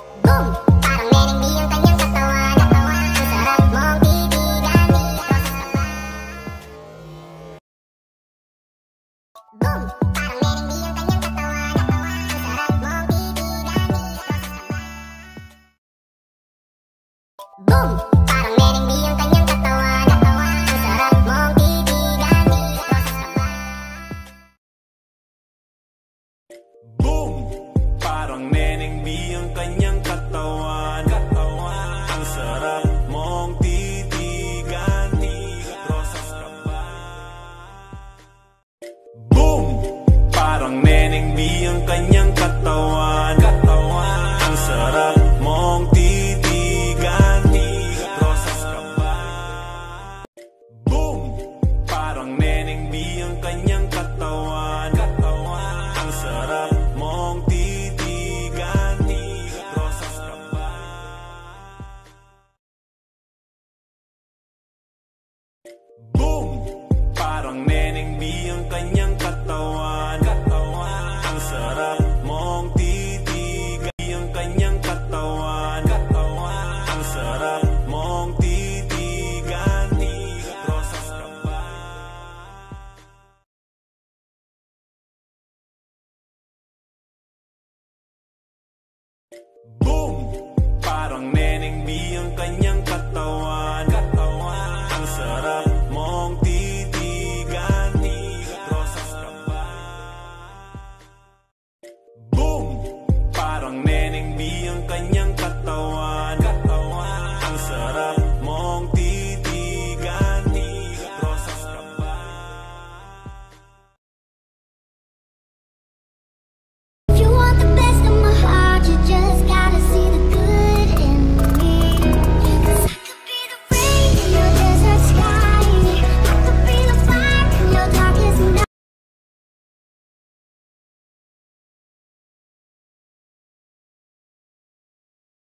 Boom! Parang Neneng B ang kanyang katawan. Ang sarap mong titigan dito sa sapa. Boom! Parang Neneng B ang kanyang katawan. Ang sarap mong titigan dito sa sapa. Boom! Parang Neneng B ang kanyang katawan. Ang sarap mong titigan dito sa sapa. Boom! Parang Neneng B ang kanyang katawan. Ang sarap mong titigan. Rosas ka ba? Boom! Parang Neneng B ang kanyang katawan. Ang sarap mong titigan. Rosas ka ba? Boom! Parang Neneng B ang kanyang katawan. Ang sarap mong titigan. Rosas ka ba? Boom! Parang Neneng B ang kanyang katawan. Ang sarap mong titigan. Ang kanyang katawan. Ang sarap mong titigan. Rosas ka ba? Boom! Parang Neneng B ang kanyang katawan.